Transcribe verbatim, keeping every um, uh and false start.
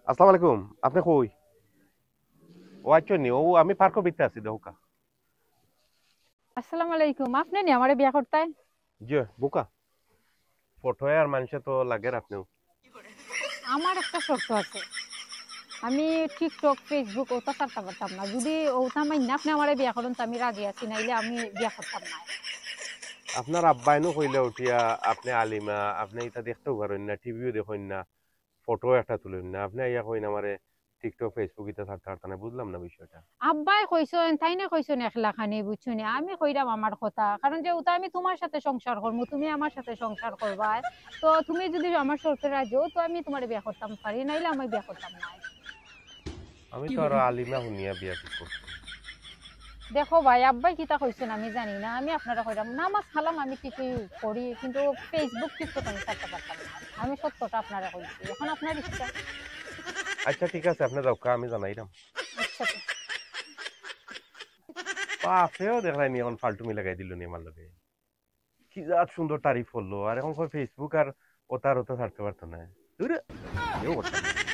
আসসালামু আলাইকুম। আপনি কই? ও আচ্ছা নি ও আমি পার্কের ভিতরে আছি দেহকা। আসসালামু আলাইকুম। আপনি নি আমারে বিয়া করতাই? জি বুকা। ফটো আর মানুষে তো লাগে আপনিও। আমার একটা শর্ত আছে। আমি টিকটক ফেসবুক ওটা ছাড়তে পারতাম না। যদি ওটা মাইন্না আপনি আমারে বিয়া করুন তো আমি রাজি আছি, নাইলে আমি বিয়া করতাম না। আপনার আব্বাইনও কইলে উঠিয়া আপনি আলিমা, আপনি এটা দেখতেও পারেন না, টিভিও দেখেন না, ফটো একটা তুলেন না। আপনি ইয়া কইন আমারে টিকটক ফেসবুক এটা ছাড়তে পারতেন না, বুঝলাম না বিষয়টা। আব্বাই কইছেন তাই না, কইছেন একলা খানি বুঝছনি। আমি কইরাম আমার কথা, কারণ যে ওটা আমি তোমার সাথে সংসার করবো, তুমি আমার সাথে সংসার করবা। তো তুমি যদি আমার শর্তে রাজি হও তো আমি তোমারে বিয়া করতাম পারি, নাইলে আমি বিয়া করতাম না। আমি তো আর আলিমা হুনিয়া বিয়া ঠিক করছি। দেখো ভাই, আব্বাই কিতা কইছেন আমি জানি না। আমি আপনারা কইরাম নামাজ কালাম আমি ঠিকই করি, কিন্তু ফেসবুক টিকটক আমি ছাড়তে পারতাম না। আমি সত্যটা আপনারা কইছি, এখন আপনার ইচ্ছা। আচ্ছা ঠিক আছে, আপনি যাও কা আমি জানাইলাম। আচ্ছা তো। বাপেও দেখলাই নি এখন ফালতুমি লাগাই দিল নি আমার লগে। কি যা সুন্দর তারিফ করলো আর এখন কই ফেসবুক আর ওতার ওতা ছাড়তে পারতো না। দূরে এও করতাম না।